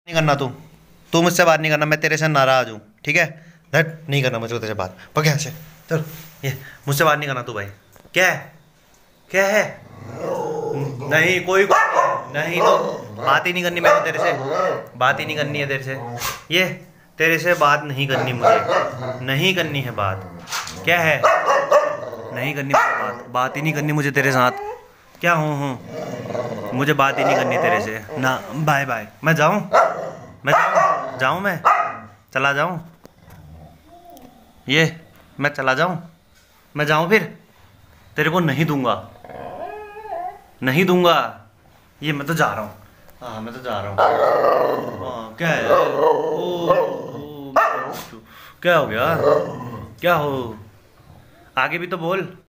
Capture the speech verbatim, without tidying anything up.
नहीं करना तू तू मुझसे बात नहीं करना, मैं तेरे से नाराज हूँ, ठीक है। धट नहीं करना मुझे तेरे से बात, पक यहाँ से। चल ये मुझसे बात नहीं करना तू भाई। क्या है क्या है? नहीं कोई नहीं, तो बात ही नहीं करनी मेरे को तेरे से, बात ही नहीं करनी है तेरे से। ये तेरे से बात नहीं करनी मुझे, नहीं करनी है बात। क्या है? नहीं करनी मुझे बात, बात ही नहीं करनी मुझे तेरे साथ। क्या हूँ हूँ मुझे बात ही नहीं करनी तेरे से ना। Bye bye. मैं जाऊँ मैं जाऊँ जाऊँ मैं चला जाऊँ? ये मैं चला जाऊँ? मैं जाऊँ फिर? तेरे को नहीं दूंगा, नहीं दूंगा। ये मैं तो जा रहा हूँ। हाँ मैं तो जा रहा हूँ। हाँ क्या है? ओ, ओ, क्या हो गया? क्या हो? आगे भी तो बोल।